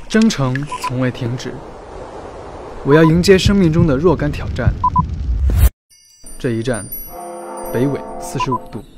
征程从未停止，我要迎接生命中的若干挑战。这一站，北纬45度。